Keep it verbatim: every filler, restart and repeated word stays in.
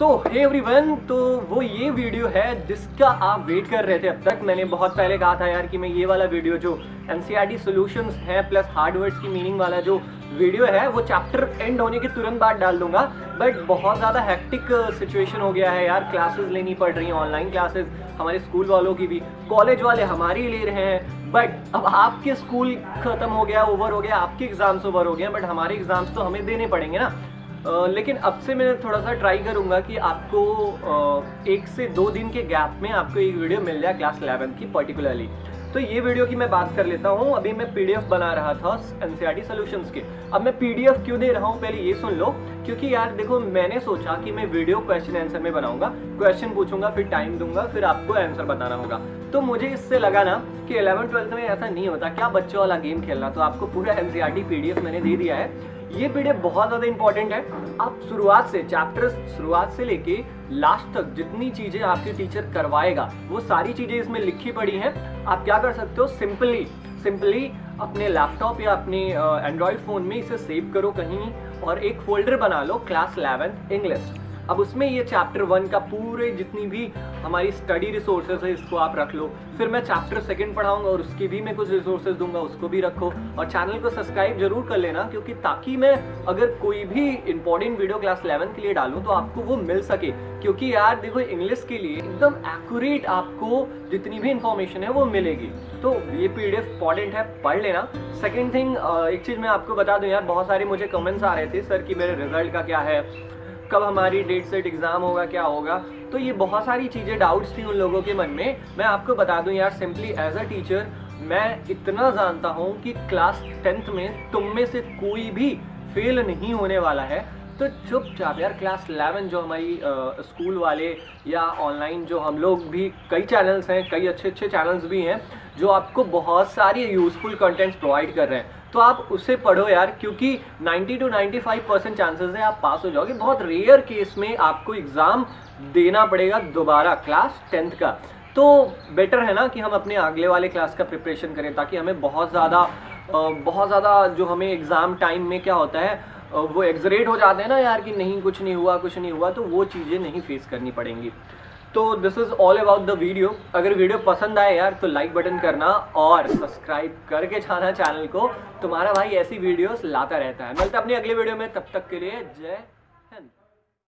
सो hey everyone, तो वो ये वीडियो है जिसका आप वेट कर रहे थे अब तक। मैंने बहुत पहले कहा था यार कि मैं ये वाला वीडियो जो एनसीईआरटी सॉल्यूशंस है प्लस हार्ड वर्ड्स की मीनिंग वाला जो वीडियो है वो चैप्टर एंड होने के तुरंत बाद डाल दूंगा। बट बहुत ज़्यादा हेक्टिक सिचुएशन हो गया है यार, क्लासेस लेनी पड़ रही हैं, ऑनलाइन क्लासेस हमारे स्कूल वालों की भी, कॉलेज वाले हमारी ले रहे हैं। बट अब आपके स्कूल खत्म हो गया, ओवर हो गया, आपके एग्जाम्स ओवर हो गए, बट हमारे एग्जाम्स तो हमें देने पड़ेंगे ना। Uh, लेकिन अब से मैं थोड़ा सा ट्राई करूंगा कि आपको uh, एक से दो दिन के गैप में आपको एक वीडियो मिल जाए क्लास इलेवेंथ की पर्टिकुलरली। तो ये वीडियो की मैं बात कर लेता हूँ। अभी मैं पीडीएफ बना रहा था एनसीईआरटी सॉल्यूशंस के। अब मैं पीडीएफ क्यों दे रहा हूँ पहले ये सुन लो, क्योंकि यार देखो मैंने सोचा कि मैं वीडियो क्वेश्चन आंसर में बनाऊंगा, क्वेश्चन पूछूंगा, फिर टाइम दूंगा, फिर आपको आंसर बताना होगा। तो मुझे इससे लगा ना कि इलेवन ट्वेल्थ में ऐसा नहीं होता, क्या बच्चों वाला गेम खेलना। तो आपको पूरा एनसीईआरटी पीडीएफ मैंने दे दिया है। ये पीडीएफ बहुत ज़्यादा इंपॉर्टेंट है। आप शुरुआत से चैप्टर्स शुरुआत से लेके लास्ट तक जितनी चीज़ें आपके टीचर करवाएगा वो सारी चीज़ें इसमें लिखी पड़ी हैं। आप क्या कर सकते हो, सिंपली सिंपली अपने लैपटॉप या अपने एंड्रॉयड फ़ोन में इसे सेव करो कहीं और एक फोल्डर बना लो क्लास इलेवेंथ इंग्लिश। अब उसमें ये चैप्टर वन का पूरे जितनी भी हमारी स्टडी रिसोर्सेज है इसको आप रख लो। फिर मैं चैप्टर सेकंड पढ़ाऊंगा और उसकी भी मैं कुछ रिसोर्सेज दूंगा, उसको भी रखो। और चैनल को सब्सक्राइब जरूर कर लेना, क्योंकि ताकि मैं अगर कोई भी इंपॉर्टेंट वीडियो क्लास इलेवेंथ के लिए डालूं तो आपको वो मिल सके। क्योंकि यार देखो इंग्लिश के लिए एकदम एक्यूरेट आपको जितनी भी इंफॉर्मेशन है वो मिलेगी। तो ये पीडीएफ इंपॉर्टेंट है, पढ़ लेना। सेकेंड थिंग, एक चीज़ मैं आपको बता दूँ यार, बहुत सारे मुझे कमेंट्स आ रहे थे सर कि मेरे रिजल्ट का क्या है, कब हमारी डेट सेट एग्जाम होगा, क्या होगा। तो ये बहुत सारी चीज़ें डाउट्स थी उन लोगों के मन में। मैं आपको बता दूं यार, सिंपली एज अ टीचर मैं इतना जानता हूं कि क्लास टेंथ में तुम में से कोई भी फेल नहीं होने वाला है। तो चुपचाप यार क्लास इलेवन जो हमारी स्कूल वाले या ऑनलाइन जो हम लोग भी, कई चैनल्स हैं, कई अच्छे अच्छे चैनल्स भी हैं जो आपको बहुत सारी यूज़फुल कंटेंट्स प्रोवाइड कर रहे हैं। तो आप उसे पढ़ो यार, क्योंकि ninety two ninety five percent chances है आप पास हो जाओगे। बहुत रेयर केस में आपको एग्ज़ाम देना पड़ेगा दोबारा क्लास टेंथ का। तो बेटर है ना कि हम अपने अगले वाले क्लास का प्रिपरेशन करें, ताकि हमें बहुत ज़्यादा बहुत ज़्यादा जो हमें एग्ज़ाम टाइम में क्या होता है वो एग्जरेट हो जाते हैं ना यार कि नहीं कुछ नहीं हुआ कुछ नहीं हुआ, तो वो चीज़ें नहीं फेस करनी पड़ेंगी। तो this is all about the video. अगर वीडियो पसंद आए यार तो लाइक बटन करना और सब्सक्राइब करके जाना चैनल को। तुम्हारा भाई ऐसी वीडियोस लाता रहता है। मिलते हैं अपनी अगले वीडियो में, तब तक के लिए जय